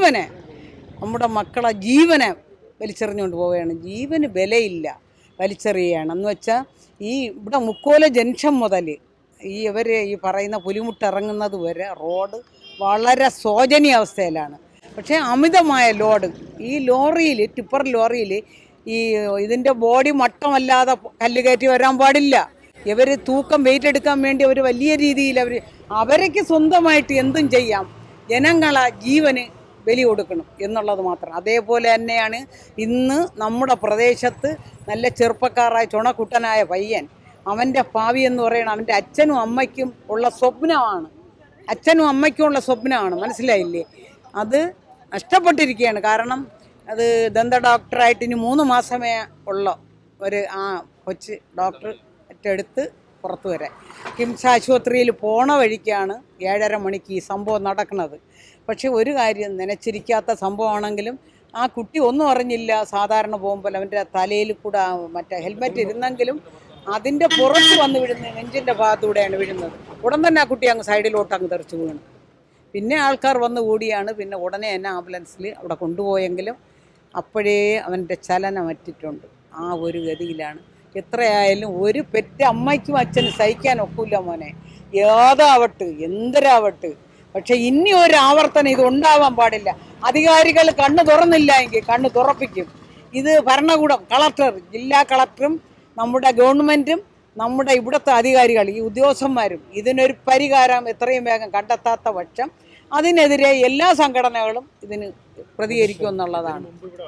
നമ്മുടെ മക്കളെ ജീവനെ വലിച്ചെറിഞ്ഞുകൊണ്ട് പോവുകയാണ്. ജീവന് വിലയില്ല, വലിച്ചെറിയുകയാണ്. എന്ന് വെച്ചാൽ ഇവിടെ മുക്കോല ജംഗ്ഷൻ മുതൽ ഈ പറയുന്ന പുലിമുട്ട് ഇറങ്ങുന്നത് വരെ റോഡ് വളരെ ശോചനീയ അവസ്ഥയിലാണ്. പക്ഷേ അമിതമായ ലോഡ് ഈ ലോറിയിൽ, ടിപ്പർ ലോറിയിൽ ഇതിൻ്റെ ബോഡി മട്ടമല്ലാതെ കല്ല് കയറ്റി വരാൻ പാടില്ല. ഇവർ തൂക്കം വെയിറ്റ് എടുക്കാൻ വേണ്ടി അവർ വലിയ രീതിയിൽ അവർക്ക് സ്വന്തമായിട്ട് എന്തും ചെയ്യാം. ജനങ്ങളെ ജീവന് ബലി കൊടുക്കണം എന്നുള്ളത് മാത്രം. അതേപോലെ തന്നെയാണ് ഇന്ന് നമ്മുടെ പ്രദേശത്ത് നല്ല ചെറുപ്പക്കാരായ ചുണക്കുട്ടനായ പയ്യൻ, അവൻ്റെ ഭാവി എന്ന് പറയുന്നത് അവൻ്റെ അച്ഛനും അമ്മയ്ക്കും ഉള്ള സ്വപ്നമാണ്. മനസ്സിലായില്ലേ? അത് നഷ്ടപ്പെട്ടിരിക്കുകയാണ്. കാരണം അത് ദന്ത ഡോക്ടറായിട്ട് ഇനി 3 മാസമേ ഉള്ള ഒരു കൊച്ച് ഡോക്ടർ എടുത്ത് പുറത്തു വരാൻ കിംസ് ആശുപത്രിയിൽ പോണ വഴിക്കാണ് 7:30 മണിക്ക് ഈ സംഭവം നടക്കുന്നത്. പക്ഷേ ഒരു കാര്യം, നനച്ചിരിക്കാത്ത സംഭവമാണെങ്കിലും ആ കുട്ടി ഒന്നും അറിഞ്ഞില്ല. സാധാരണ പോകുമ്പോൾ അവൻ്റെ തലയിൽ കൂടെ മറ്റേ ഹെൽമെറ്റ് ഇരുന്നെങ്കിലും അതിൻ്റെ പുറത്ത് വന്ന് വീഴുന്നത് നെഞ്ചിൻ്റെ ഭാഗത്തൂടെയാണ് വീഴുന്നത്. ഉടൻ തന്നെ ആ കുട്ടി അങ്ങ് സൈഡിലോട്ട് അങ്ങ് തെറിച്ച് വീണു. പിന്നെ ആൾക്കാർ വന്ന് കൂടിയാണ് പിന്നെ ഉടനെ തന്നെ ആംബുലൻസിൽ അവിടെ കൊണ്ടുപോയെങ്കിലും അപ്പോഴേ അവൻ്റെ ചലനമറ്റിട്ടുണ്ട്. ആ ഒരു ഗതിയിലാണ്. എത്രയായാലും ഒരു പെറ്റ അമ്മയ്ക്കും അച്ഛനും സഹിക്കാൻ ഒക്കില്ല മോനെ, ഏതാവട്ടെ എന്തൊരാവട്ടെ. പക്ഷെ ഇനി ഒരു ആവർത്തനം ഇത് ഉണ്ടാവാൻ പാടില്ല. അധികാരികൾ കണ്ണ് തുറന്നില്ല എങ്കിൽ കണ്ണ് തുറപ്പിക്കും. ഇത് ഭരണകൂടം, കളക്ടർ, ജില്ലാ കളക്ടറും നമ്മുടെ ഗവൺമെൻറ്റും നമ്മുടെ ഇവിടുത്തെ അധികാരികൾ, ഈ ഉദ്യോഗസ്ഥന്മാരും ഇതിനൊരു പരിഹാരം എത്രയും വേഗം കണ്ടെത്താത്ത പക്ഷം അതിനെതിരെ എല്ലാ സംഘടനകളും ഇതിന് പ്രതികരിക്കുമെന്നുള്ളതാണ്.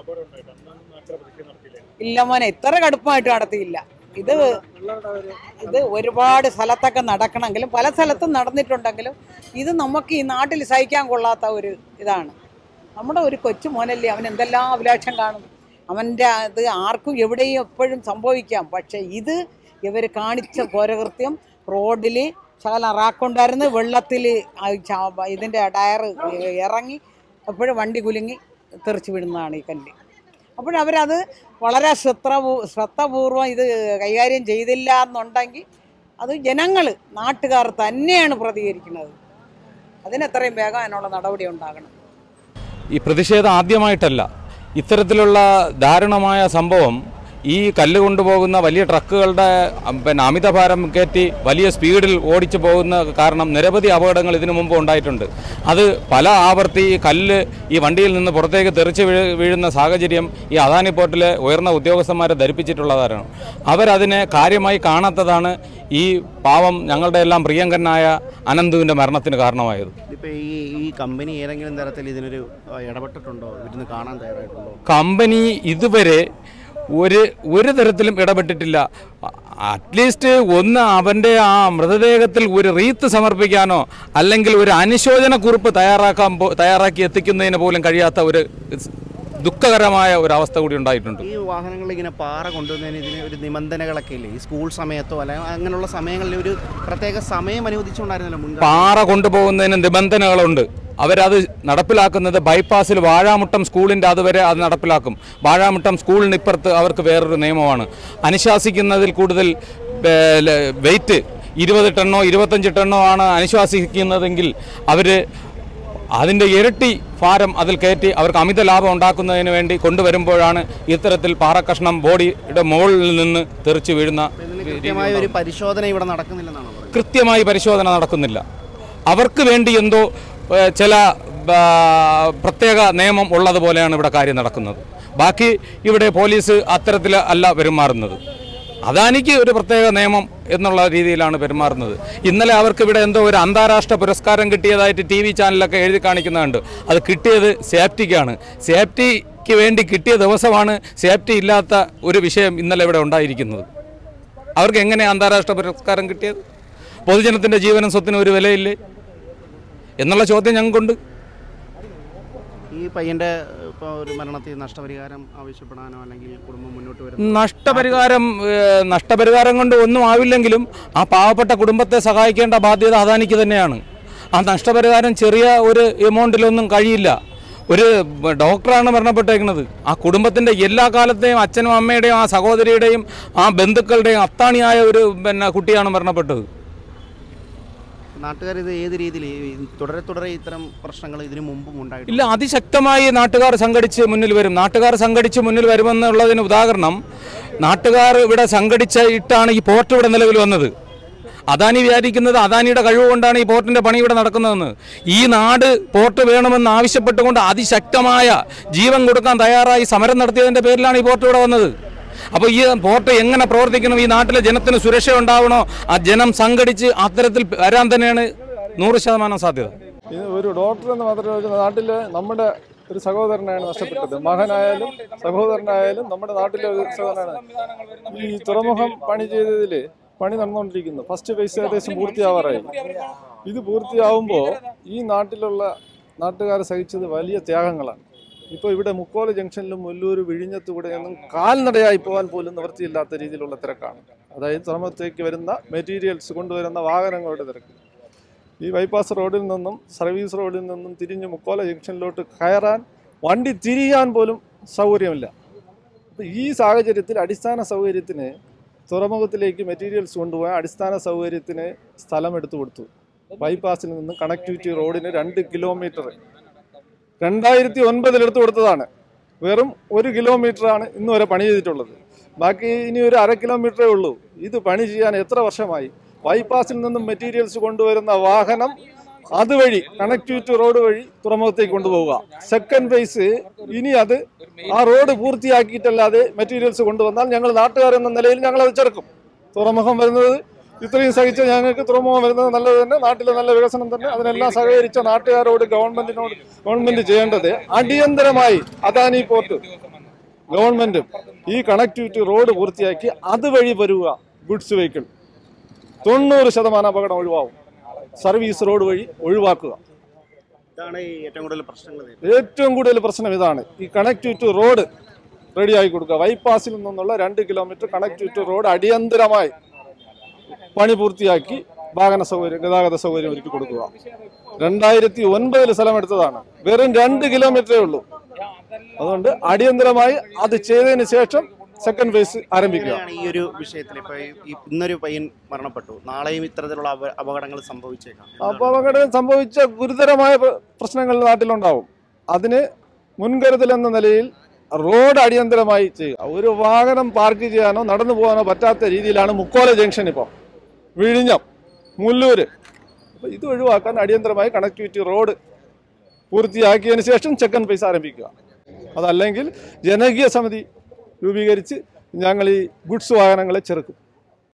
ഇല്ല മോനെ, ഇത്ര കടുപ്പമായിട്ട് നടത്തിയില്ല. ഇത് ഒരുപാട് സ്ഥലത്തൊക്കെ നടക്കണമെങ്കിലും പല സ്ഥലത്തും നടന്നിട്ടുണ്ടെങ്കിലും ഇത് നമുക്ക് ഈ നാട്ടിൽ സഹിക്കാൻ കൊള്ളാത്ത ഒരു ഇതാണ്. നമ്മുടെ ഒരു കൊച്ചു മോനല്ലേ, അവൻ എന്തെല്ലാം അഭിലാഷം കാണും. അവൻ്റെ അത് ആർക്കും എവിടെയും എപ്പോഴും സംഭവിക്കാം. പക്ഷേ ഇവർ കാണിച്ച ഘോരകൃത്യം, റോഡിൽ ശകലം റാക്കുണ്ടായിരുന്നു, വെള്ളത്തിൽ ഇതിൻ്റെ ടയർ ഇറങ്ങി എപ്പോഴും വണ്ടി കുലുങ്ങി തെറിച്ച് വിടുന്നതാണ് ഈ കല്ല്. അപ്പോഴവരത് വളരെ ശ്രദ്ധപൂർവ്വം ഇത് കൈകാര്യം ചെയ്തില്ല എന്നുണ്ടെങ്കിൽ അത് നാട്ടുകാർ തന്നെയാണ് പ്രതികരിക്കുന്നത്. അതിനെത്രയും വേഗം അതിനുള്ള നടപടി ഉണ്ടാകണം. ഈ പ്രതിഷേധം ആദ്യമായിട്ടല്ല. ഇത്തരത്തിലുള്ള ദാരുണമായ സംഭവം ഈ കല്ല് കൊണ്ടുപോകുന്ന വലിയ ട്രക്കുകളുടെ അമിതഭാരം കയറ്റി വലിയ സ്പീഡിൽ ഓടിച്ചു പോകുന്ന കാരണം നിരവധി അപകടങ്ങൾ ഇതിനു മുമ്പ് ഉണ്ടായിട്ടുണ്ട്. അത് പല ആവർത്തി കല്ല് ഈ വണ്ടിയിൽ നിന്ന് പുറത്തേക്ക് തെറിച്ച് വീഴുന്ന സാഹചര്യം ഈ അദാനി പോർട്ടിലെ ഉയർന്ന ഉദ്യോഗസ്ഥന്മാരെ ധരിപ്പിച്ചിട്ടുള്ളതാണ്. അവരതിനെ കാര്യമായി കാണാത്തതാണ് ഈ പാവം ഞങ്ങളുടെ എല്ലാം പ്രിയങ്കരനായ അനന്തുവിൻ്റെ മരണത്തിന് കാരണമായത്. ഇപ്പോൾ ഈ കമ്പനി ഏതെങ്കിലും തരത്തിൽ ഇതിനൊരു ഇടപെട്ടിട്ടുണ്ടോ? ഇതിന് കാണാൻ തയ്യാറായിട്ടുണ്ടോ? കമ്പനി ഇതുവരെ ഒരു തരത്തിലും ഇടപെട്ടിട്ടില്ല. അറ്റ്ലീസ്റ്റ് അവൻ്റെ ആ മൃതദേഹത്തിൽ ഒരു റീത്ത് സമർപ്പിക്കാനോ അല്ലെങ്കിൽ ഒരു അനുശോചന കുറിപ്പ് തയ്യാറാക്കി എത്തിക്കുന്നതിന് പോലും കഴിയാത്ത ഒരു ദുഃഖകരമായ ഒരു അവസ്ഥ കൂടി ഉണ്ടായിട്ടുണ്ട്. ഈ വാഹനങ്ങൾ ഇങ്ങനെ പാറ കൊണ്ടുവന്നതിന് ഇതിന് ഒരു നിബന്ധനകളൊക്കെ ഇല്ലേ? ഈ സ്കൂൾ സമയത്തോ അല്ലെങ്കിൽ അങ്ങനെയുള്ള സമയങ്ങളിൽ ഒരു പ്രത്യേക സമയം അനുവദിച്ചുകൊണ്ടായിരുന്നല്ലോ. പാറ കൊണ്ടുപോകുന്നതിന് നിബന്ധനകളുണ്ട്. അവരത് നടപ്പിലാക്കുന്നത് ബൈപ്പാസിൽ വാഴാമുട്ടം സ്കൂളിൻ്റെ അതുവരെ അത് നടപ്പിലാക്കും. വാഴാമുട്ടം സ്കൂളിന് ഇപ്പുറത്ത് അവർക്ക് വേറൊരു നിയമമാണ്. അനുശാസിക്കുന്നതിൽ കൂടുതൽ വെയിറ്റ് 20 ടണ്ണോ 25 ടണ്ണോ ആണ് അനുശാസിക്കുന്നതെങ്കിൽ അവർ അതിൻ്റെ ഇരട്ടി ഭാരം അതിൽ കയറ്റി അവർക്ക് അമിത ലാഭം ഉണ്ടാക്കുന്നതിന് വേണ്ടി കൊണ്ടുവരുമ്പോഴാണ് ഇത്തരത്തിൽ പാറക്കഷ്ണം ബോഡിയുടെ മുകളിൽ നിന്ന് തെറിച്ച് വീഴുന്ന. ഒരു പരിശോധന ഇവിടെ നടക്കുന്നില്ലെന്നാണ്. കൃത്യമായി പരിശോധന നടക്കുന്നില്ല. അവർക്ക് വേണ്ടി എന്തോ ചില പ്രത്യേക നിയമം ഉള്ളതുപോലെയാണ് ഇവിടെ കാര്യം നടക്കുന്നത്. ബാക്കി ഇവിടെ പോലീസ് അത്തരത്തിൽ അല്ല പെരുമാറുന്നത്. അദാനിക്ക് ഒരു പ്രത്യേക നിയമം എന്നുള്ള രീതിയിലാണ് പെരുമാറുന്നത്. ഇന്നലെ അവർക്ക് ഇവിടെ എന്തോ ഒരു അന്താരാഷ്ട്ര പുരസ്കാരം കിട്ടിയതായിട്ട് TV ചാനലൊക്കെ എഴുതി കാണിക്കുന്നുണ്ട്. അത് കിട്ടിയത് സേഫ്റ്റിക്കാണ്. സേഫ്റ്റിക്ക് വേണ്ടി കിട്ടിയ ദിവസമാണ് സേഫ്റ്റി ഇല്ലാത്ത ഒരു വിഷയം ഇന്നലെ ഇവിടെ ഉണ്ടായിരിക്കുന്നത്. അവർക്ക് എങ്ങനെ അന്താരാഷ്ട്ര പുരസ്കാരം കിട്ടിയത്? പൊതുജനത്തിൻ്റെ ജീവനും സ്വത്തിനും ഒരു വിലയില്ലേ എന്നുള്ള ചോദ്യം ഞങ്ങൾക്കുണ്ട്. ഈ പയ്യൻ്റെ ഒരു മരണത്തിൽ നഷ്ടപരിഹാരം ആവശ്യപ്പെടാനോ അല്ലെങ്കിൽ കുടുംബം മുന്നോട്ട് വരുന്നത്? നഷ്ടപരിഹാരം കൊണ്ട് ഒന്നും ആവില്ലെങ്കിലും ആ പാവപ്പെട്ട കുടുംബത്തെ സഹായിക്കേണ്ട ബാധ്യത അദാനിക്ക് തന്നെയാണ്. ആ നഷ്ടപരിഹാരം ചെറിയ ഒരു എമൗണ്ടിലൊന്നും കഴിയില്ല. ഒരു ഡോക്ടറാണ് മരണപ്പെട്ടേക്കുന്നത്. ആ കുടുംബത്തിൻ്റെ എല്ലാ കാലത്തെയും അച്ഛനും അമ്മയുടെയും ആ സഹോദരിയുടെയും ആ ബന്ധുക്കളുടെയും അത്താണിയായ ഒരു കുട്ടിയാണ് മരണപ്പെട്ടത്. നാട്ടുകാർ ഇത് ഏത് രീതിയിൽ തുടരെ ഇത്തരം പ്രശ്നങ്ങൾ ഇതിനു മുമ്പും ഉണ്ടായിട്ടില്ല? ഇല്ല, അതിശക്തമായി നാട്ടുകാർ സംഘടിച്ച് മുന്നിൽ വരും. നാട്ടുകാർ സംഘടിച്ച് മുന്നിൽ വരുമെന്നുള്ളതിന് ഉദാഹരണം, നാട്ടുകാർ ഇവിടെ സംഘടിച്ചിട്ടാണ് ഈ പോർട്ട് ഇവിടെ നിലവിൽ വന്നത്. അദാനി വിചാരിക്കുന്നത് അദാനിയുടെ കഴിവ് കൊണ്ടാണ് ഈ പോർട്ടിൻ്റെ പണി ഇവിടെ നടക്കുന്നതെന്ന്. ഈ നാട് പോർട്ട് വേണമെന്ന് ആവശ്യപ്പെട്ടുകൊണ്ട് അതിശക്തമായ ജീവൻ കൊടുക്കാൻ തയ്യാറായി സമരം നടത്തിയതിൻ്റെ പേരിലാണ് ഈ പോർട്ട് ഇവിടെ വന്നത്. അപ്പോൾ ഈ പോർട്ട് എങ്ങനെ പ്രവർത്തിക്കണം, ഈ നാട്ടിലെ ജനത്തിന് സുരക്ഷ ഉണ്ടാവണോ, ആ ജനം സംഘടിച്ച് അത്തരത്തിൽ വരാൻ തന്നെയാണ് 100% സാധ്യത. ഒരു ഡോക്ടർ എന്ന് മാത്രമല്ല, നാട്ടിലെ നമ്മുടെ ഒരു സഹോദരനാണ് നഷ്ടപ്പെട്ടത്. മകനായാലും സഹോദരനായാലും നമ്മുടെ നാട്ടിലെ ഒരു സഹോദരനാണ്. ഈ തുറമുഖം പണി നടന്നുകൊണ്ടിരിക്കുന്നു. ഫസ്റ്റ് ഫേസ് ഏകദേശം പൂർത്തിയാവാറായി. ഇത് പൂർത്തിയാവുമ്പോൾ ഈ നാട്ടിലുള്ള നാട്ടുകാർ സഹിച്ചത് വലിയ ത്യാഗങ്ങളാണ്. ഇപ്പോൾ ഇവിടെ മുക്കോല ജംഗ്ഷനിലും മുല്ലൂർ വിഴിഞ്ഞത്തുകൂടെ ഒന്നും കാൽനടയായി പോകാൻ പോലും നിവൃത്തിയില്ലാത്ത രീതിയിലുള്ള തിരക്കാണ്. അതായത് തുറമുഖത്തേക്ക് വരുന്ന മെറ്റീരിയൽസ് കൊണ്ടുവരുന്ന വാഹനങ്ങളുടെ തിരക്ക്. ഈ ബൈപ്പാസ് റോഡിൽ നിന്നും സർവീസ് റോഡിൽ നിന്നും തിരിഞ്ഞ് മുക്കോല ജംഗ്ഷനിലോട്ട് കയറാൻ വണ്ടി തിരിയാൻ പോലും സൗകര്യമില്ല. അപ്പോൾ ഈ സാഹചര്യത്തിൽ അടിസ്ഥാന സൗകര്യത്തിന് തുറമുഖത്തിലേക്ക് മെറ്റീരിയൽസ് കൊണ്ടുപോകാൻ അടിസ്ഥാന സൗകര്യത്തിന് സ്ഥലം എടുത്തു കൊടുത്തു. ബൈപ്പാസിൽ നിന്നും കണക്ടിവിറ്റി റോഡിന് 2 കിലോമീറ്റർ 2009 എടുത്തു കൊടുത്തതാണ്. വെറും 1 കിലോമീറ്ററാണ് ഇന്ന് വരെ പണി ചെയ്തിട്ടുള്ളത്. ബാക്കി ഇനി ഒരു 1/2 കിലോമീറ്ററേ ഉള്ളൂ. ഇത് പണി ചെയ്യാൻ എത്ര വർഷമായി? ബൈപ്പാസിൽ നിന്നും മെറ്റീരിയൽസ് കൊണ്ടുവരുന്ന വാഹനം അതുവഴി കണക്ടിവിറ്റി റോഡ് വഴി തുറമുഖത്തേക്ക് കൊണ്ടുപോവുക. സെക്കൻഡ് ഫേസ് ഇനി അത് ആ റോഡ് പൂർത്തിയാക്കിയിട്ടല്ലാതെ മെറ്റീരിയൽസ് കൊണ്ടുവന്നാൽ ഞങ്ങൾ നാട്ടുകാരെന്ന നിലയിൽ ഞങ്ങൾ അത് ചെറുക്കും. തുറമുഖം വരുന്നത് ഇത്രയും സഹിച്ച ഞങ്ങൾക്ക് തുറമുഖം വരുന്നത് നല്ലത് തന്നെ, നാട്ടിലെ നല്ല വികസനം തന്നെ. അതിനെല്ലാം സഹകരിച്ച നാട്ടുകാരോട് ഗവൺമെന്റ് ചെയ്യേണ്ടത് അടിയന്തരമായി അദാനി പോർട്ട് ഗവൺമെന്റും ഈ കണക്ടിവിറ്റി റോഡ് പൂർത്തിയാക്കി അതുവഴി വരുക ഗുഡ്സ് വെഹിക്കിൾ 90% അപകടം ഒഴിവാകും. സർവീസ് റോഡ് വഴി ഒഴിവാക്കുക. ഇതാണ് ഏറ്റവും കൂടുതൽ പ്രശ്നങ്ങൾ. ഏറ്റവും കൂടുതൽ പ്രശ്നം ഇതാണ്. ഈ കണക്ടിവിറ്റി റോഡ് റെഡിയായി കൊടുക്കുക. ബൈപ്പാസിൽ നിന്നുള്ള 2 കിലോമീറ്റർ കണക്ടിവിറ്റി റോഡ് അടിയന്തരമായി പണി പൂർത്തിയാക്കി ഗതാഗത സൗകര്യം ഒരുക്കി കൊടുക്കുക. 2009 സ്ഥലമെടുത്തതാണ്. വെറും 2 കിലോമീറ്ററേ ഉള്ളൂ. അതുകൊണ്ട് അടിയന്തരമായി അത് ചെയ്തതിന് ശേഷം സെക്കൻഡ് ഫേസ് ആരംഭിക്കുക. ഈ ഒരു വിഷയത്തിൽ ഇപ്പോൾ ഇന്നൊരു പയ്യൻ മരണപ്പെട്ടു, നാളെയും ഇത്തരത്തിലുള്ള അപകടങ്ങൾ സംഭവിച്ചേക്കാം. അപകടം സംഭവിച്ച ഗുരുതരമായ പ്രശ്നങ്ങൾ നാട്ടിലുണ്ടാവും. അതിന് മുൻകരുതൽ എന്ന നിലയിൽ റോഡ് അടിയന്തരമായി ചെയ്യുക. ഒരു വാഹനം പാർക്ക് ചെയ്യാനോ നടന്നു പോകാനോ പറ്റാത്ത രീതിയിലാണ് മുക്കോല ജംഗ്ഷൻ, ഇപ്പോൾ വിഴിഞ്ഞം, മുല്ലൂര്. അപ്പോൾ ഇത് ഒഴിവാക്കാൻ അടിയന്തരമായി കണക്ടിവിറ്റി റോഡ് പൂർത്തിയാക്കിയതിന് ശേഷം സെക്കൻഡ് ഫേസ് ആരംഭിക്കുക. അതല്ലെങ്കിൽ ജനകീയ സമിതി രൂപീകരിച്ച് ഞങ്ങൾ ഈ ഗുഡ്സ് വാഹനങ്ങളെ ചെറുക്കും.